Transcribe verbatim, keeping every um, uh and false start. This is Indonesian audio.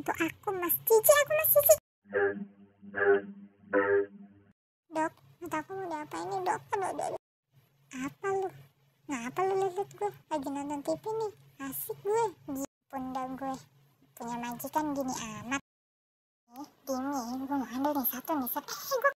bantu aku, Mas Cici, aku Mas Cici. Dok, mata aku mau diapain nih, dok? Aduh, aduh, aduh. Apa lu? Ngapa lu liat gue? Lagi nonton T V nih, asik gue. Gipun dah gue, punya majikan gini amat. Nih, gini, gue mau ambil nih satu nih, set. Eh, gue